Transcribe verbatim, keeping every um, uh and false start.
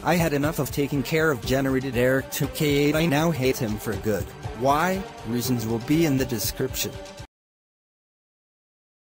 I had enough of taking care of generated Eric two K eight. I now hate him for good. Why? Reasons will be in the description.